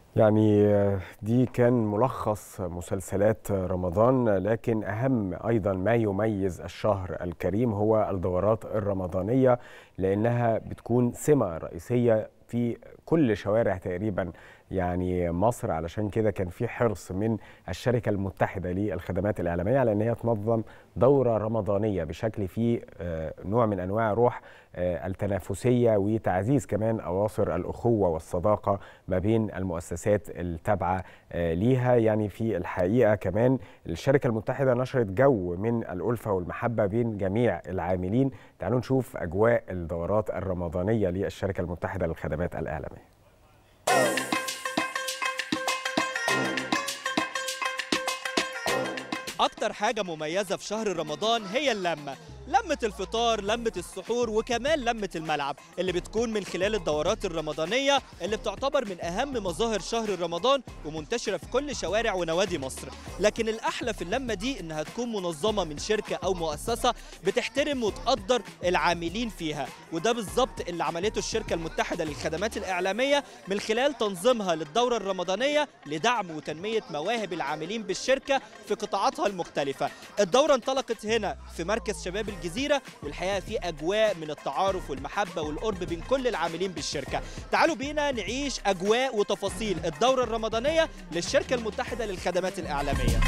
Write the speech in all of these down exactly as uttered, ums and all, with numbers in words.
يعني دي كان ملخص مسلسلات رمضان، لكن أهم أيضا ما يميز الشهر الكريم هو الدورات الرمضانية، لأنها بتكون سمة رئيسية في كل شوارع تقريبا يعني مصر. علشان كده كان في حرص من الشركة المتحدة للخدمات الإعلامية على أن هي تنظم دورة رمضانية بشكل فيه نوع من أنواع روح التنافسية وتعزيز كمان أواصر الأخوة والصداقة ما بين المؤسسات التابعة ليها. يعني في الحقيقة كمان الشركة المتحدة نشرت جو من الألفة والمحبة بين جميع العاملين. تعالوا نشوف أجواء الدورات الرمضانية للشركة المتحدة للخدمات الإعلامية. أكتر حاجة مميزة في شهر رمضان هي اللمة، لمة الفطار، لمة السحور، وكمان لمة الملعب اللي بتكون من خلال الدورات الرمضانية اللي بتعتبر من أهم مظاهر شهر رمضان ومنتشرة في كل شوارع ونوادي مصر. لكن الأحلى في اللمة دي إنها تكون منظمة من شركة أو مؤسسة بتحترم وتقدر العاملين فيها، وده بالظبط اللي عملته الشركة المتحدة للخدمات الإعلامية من خلال تنظيمها للدورة الرمضانية لدعم وتنمية مواهب العاملين بالشركة في قطاعاتها المختلفة. الدورة انطلقت هنا في مركز شباب الجزيرة، والحقيقة في أجواء من التعارف والمحبة والقرب بين كل العاملين بالشركة. تعالوا بينا نعيش أجواء وتفاصيل الدورة الرمضانية للشركة المتحدة للخدمات الإعلامية.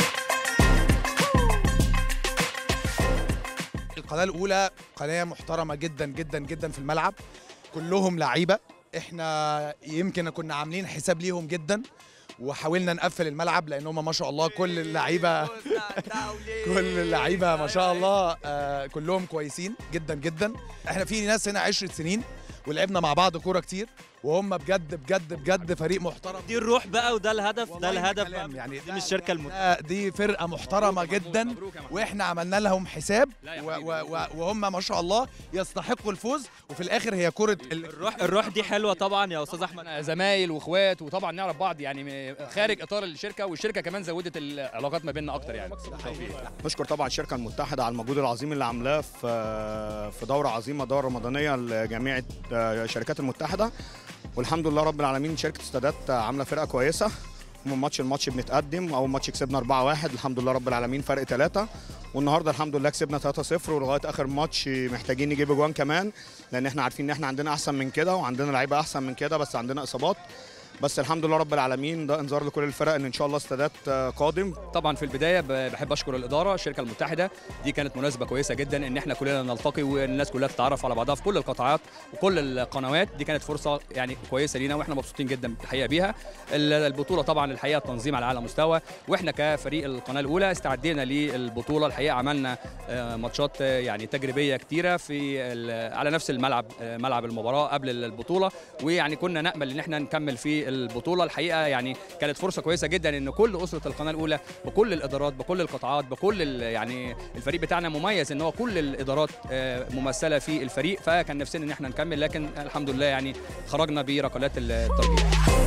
القناة الأولى قناة محترمة جدا جدا جدا في الملعب، كلهم لعيبة. احنا يمكن كنا عاملين حساب ليهم جدا وحاولنا نقفل الملعب لانهم ما شاء الله كل اللعيبه كل اللعيبه ما شاء الله آه كلهم كويسين جدا جدا. احنا في ناس هنا عشر سنين ولعبنا مع بعض كوره كتير، وهم بجد بجد بجد فريق محترم. دي الروح بقى وده الهدف، ده الهدف يعني دي مش الشركه المتحدة، دي فرقه محترمه جدا واحنا عملنا لهم حساب وهم ما شاء الله يستحقوا الفوز، وفي الاخر هي كره الروح. الروح دي حلوه طبعا يا استاذ احمد، زمايل واخوات وطبعا نعرف بعض يعني خارج اطار الشركه، والشركه كمان زودت العلاقات ما بيننا اكتر. يعني بشكر طبعا الشركه المتحده على المجهود العظيم اللي عاملاه في في دوره عظيمه، دوره رمضانيه لجميع الشركات المتحده، والحمد لله رب العالمين شركه استادات عامله فرقه كويسه. من ماتش الماتش بنتقدم، اول ماتش كسبنا أربعة واحد الحمد لله رب العالمين فرق ثلاثة، والنهارده الحمد لله كسبنا ثلاثة صفر، ولغايه اخر ماتش محتاجين نجيب اجوان كمان لان احنا عارفين ان احنا عندنا احسن من كده وعندنا لعيبه احسن من كده، بس عندنا اصابات. بس الحمد لله رب العالمين ده انذار لكل الفرق ان ان شاء الله استادات قادم. طبعا في البدايه بحب اشكر الاداره، الشركه المتحده دي كانت مناسبه كويسه جدا ان احنا كلنا نلتقي والناس كلها تتعرف على بعضها في كل القطاعات وكل القنوات. دي كانت فرصه يعني كويسه لينا واحنا مبسوطين جدا الحقيقه بيها. البطوله طبعا الحقيقه التنظيم على اعلى مستوى، واحنا كفريق القناه الاولى استعدينا للبطوله. الحقيقه عملنا ماتشات يعني تجريبيه كتيره في على نفس الملعب، ملعب المباراه قبل البطوله، ويعني كنا نامل ان احنا نكمل في البطوله. الحقيقه يعني كانت فرصه كويسه جدا ان كل اسره القناه الاولى بكل الادارات بكل القطاعات بكل يعني الفريق بتاعنا مميز ان هو كل الادارات ممثله في الفريق، فكان نفسنا ان احنا نكمل، لكن الحمد لله يعني خرجنا بركلات الترجيح.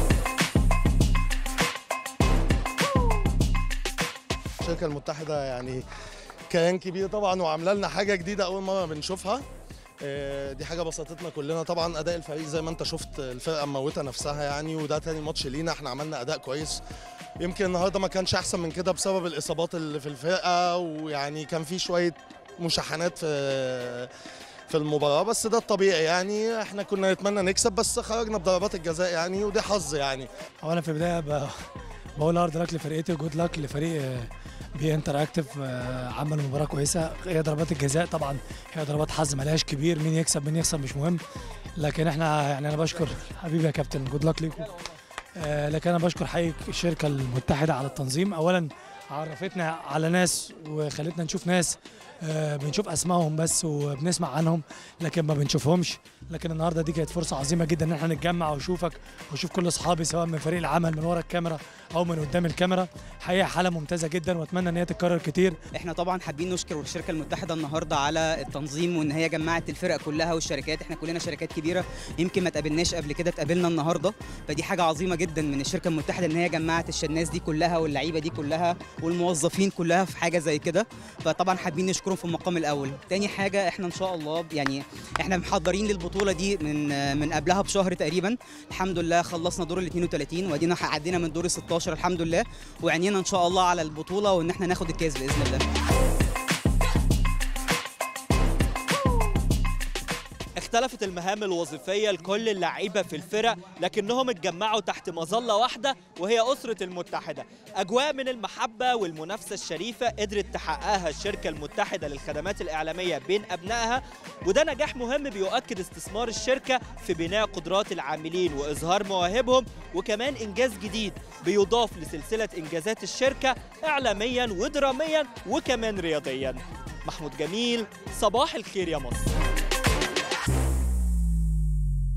الشركه المتحده يعني كيان كبير طبعا وعامله لنا حاجه جديده اول مره بنشوفها، دي حاجه بسطتنا كلنا. طبعا اداء الفريق زي ما انت شفت الفرقه مموته نفسها يعني، وده تاني ماتش لينا احنا عملنا اداء كويس. يمكن النهارده ما كانش احسن من كده بسبب الاصابات اللي في الفرقه، ويعني كان في شويه مشاحنات في في المباراه، بس ده الطبيعي يعني. احنا كنا نتمنى نكسب بس خرجنا بضربات الجزاء يعني، ودي حظ يعني. هو انا في البدايه بقول هارد لك لفرقتي، جود لك لفريق بي انتراكتيف، عمل مباراه كويسه. هي ضربات الجزاء طبعا هي ضربات حظ ملهاش كبير، مين يكسب مين يخسر مش مهم، لكن احنا يعني انا بشكر حبيبي يا كابتن، جود لك ليكم. آه لكن انا بشكر حقيقي الشركه المتحده على التنظيم، اولا عرفتنا على ناس وخلتنا نشوف ناس آه بنشوف اسمائهم بس وبنسمع عنهم لكن ما بنشوفهمش، لكن النهارده دي كانت فرصه عظيمه جدا ان احنا نتجمع واشوفك واشوف كل اصحابي سواء من فريق العمل من ورا الكاميرا او من قدام الكاميرا. حقيقه حاله ممتازه جدا واتمنى ان هي تتكرر كتير. احنا طبعا حابين نشكر الشركه المتحده النهارده على التنظيم وان هي جمعت الفرق كلها والشركات، احنا كلنا شركات كبيره يمكن ما تقابلناش قبل كده، اتقابلنا النهارده، فدي حاجه عظيمه جدا من الشركه المتحده ان هي جمعت الناس دي كلها واللعيبه دي كلها والموظفين كلها في حاجه زي كده، فطبعا حابين نشكرهم في المقام الاول. تاني حاجه احنا ان شاء الله يعني احنا محضرين للبطوله دي من من قبلها بشهر تقريبا، الحمد لله خلصنا دور ال اثنين وثلاثين وادينا عدينا من دور ال ستاشر الحمد لله، وعينينا ان شاء الله على البطوله وان احنا ناخد الكاس باذن الله. اختلفت المهام الوظيفية لكل اللعيبة في الفرق، لكنهم اتجمعوا تحت مظلة واحدة وهي أسرة المتحدة. أجواء من المحبة والمنافسة الشريفة قدرت تحققها الشركة المتحدة للخدمات الإعلامية بين أبنائها، وده نجاح مهم بيؤكد استثمار الشركة في بناء قدرات العاملين وإظهار مواهبهم، وكمان إنجاز جديد بيضاف لسلسلة إنجازات الشركة إعلاميا ودراميا وكمان رياضيا. محمود جميل، صباح الخير يا مصر.